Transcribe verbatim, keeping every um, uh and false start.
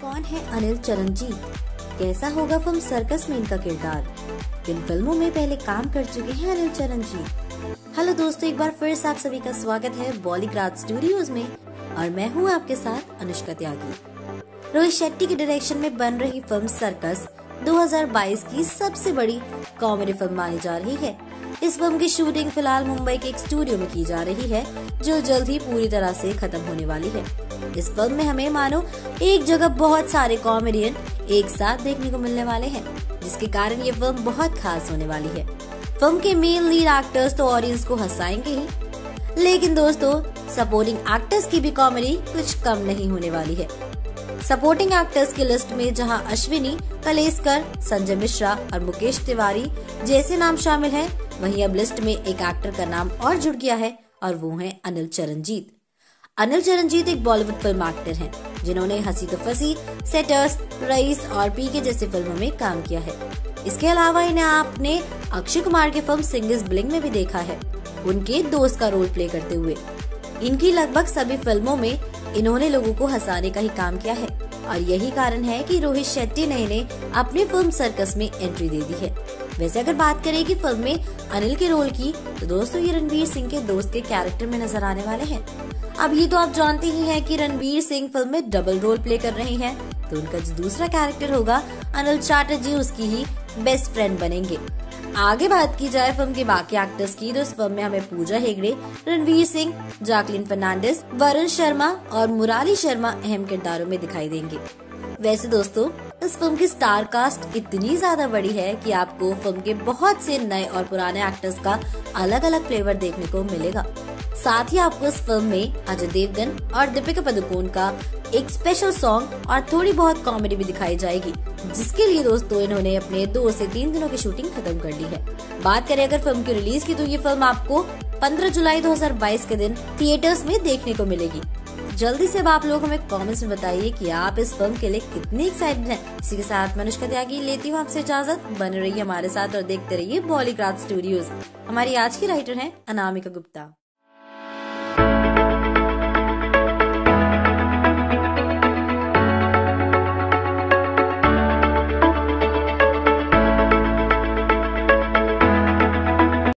कौन है अनिल चरणजीत? कैसा होगा फिल्म सर्कस में इनका किरदार? किन फिल्मों में पहले काम कर चुके हैं अनिल चरणजीत? हेलो दोस्तों, एक बार फिर से आप सभी का स्वागत है बॉलीग्राड स्टूडियोज में और मैं हूँ आपके साथ अनुष्का त्यागी। रोहित शेट्टी के डायरेक्शन में बन रही फिल्म सर्कस दो हज़ार बाईस की सबसे बड़ी कॉमेडी फिल्म मानी जा रही है। इस फिल्म की शूटिंग फिलहाल मुंबई के एक स्टूडियो में की जा रही है, जो जल्द ही पूरी तरह से खत्म होने वाली है। इस फिल्म में हमें मानो एक जगह बहुत सारे कॉमेडियन एक साथ देखने को मिलने वाले हैं, जिसके कारण ये फिल्म बहुत खास होने वाली है। फिल्म के मेन लीड एक्टर्स तो ऑडियंस को हंसाएंगे ही, लेकिन दोस्तों सपोर्टिंग एक्टर्स की भी कॉमेडी कुछ कम नहीं होने वाली है। सपोर्टिंग एक्टर्स की लिस्ट में जहां अश्विनी कलेस्कर, संजय मिश्रा और मुकेश तिवारी जैसे नाम शामिल हैं, वहीं अब लिस्ट में एक एक्टर का नाम और जुड़ गया है और वो है अनिल चरणजीत। अनिल चरणजीत एक बॉलीवुड फिल्म एक्टर हैं, जिन्होंने हंसी तो फंसी, सेटर्स, रईस और पीके जैसी फिल्मों में काम किया है। इसके अलावा इन्हें आपने अक्षय कुमार की फिल्म सिंग इज ब्लिंग में भी देखा है, उनके दोस्त का रोल प्ले करते हुए। इनकी लगभग सभी फिल्मों में इन्होंने लोगों को हंसाने का ही काम किया है और यही कारण है कि रोहित शेट्टी ने इन्हें अपनी फिल्म सर्कस में एंट्री दे दी है। वैसे अगर बात करें कि फिल्म में अनिल के रोल की, तो दोस्तों ये रणवीर सिंह के दोस्त के कैरेक्टर में नजर आने वाले हैं। अब ये तो आप जानते ही हैं कि रणवीर सिंह फिल्म में डबल रोल प्ले कर रहे हैं, तो उनका जो दूसरा कैरेक्टर होगा अनिल चैटर्जी उसकी ही बेस्ट फ्रेंड बनेंगे। आगे बात की जाए फिल्म के बाकी एक्टर्स की, तो इस फिल्म में हमें पूजा हेगड़े, रणवीर सिंह, जैकलीन फर्नांडिस, वरुण शर्मा और मुरारी शर्मा अहम किरदारों में दिखाई देंगे। वैसे दोस्तों इस फिल्म की स्टार कास्ट इतनी ज्यादा बड़ी है कि आपको फिल्म के बहुत से नए और पुराने एक्टर्स का अलग अलग फ्लेवर देखने को मिलेगा। साथ ही आपको इस फिल्म में अजय देवगन और दीपिका पादुकोण का एक स्पेशल सॉन्ग और थोड़ी बहुत कॉमेडी भी दिखाई जाएगी, जिसके लिए दोस्तों इन्होंने अपने दो से तीन दिनों की शूटिंग खत्म कर ली है। बात करें अगर फिल्म की रिलीज की, तो ये फिल्म आपको पंद्रह जुलाई दो हज़ार बाईस के दिन थिएटर्स में देखने को मिलेगी। जल्दी से अब आप लोग हमें कमेंट्स में बताइए कि आप इस फिल्म के लिए कितनी एक्साइटेड हैं। इसी के साथ मैं अनुष्का त्यागी लेती हूँ आपसे इजाजत। बने रहिए हमारे साथ और देखते रहिए बॉलीग्राड स्टूडियोज। हमारी आज की राइटर हैं अनामिका गुप्ता।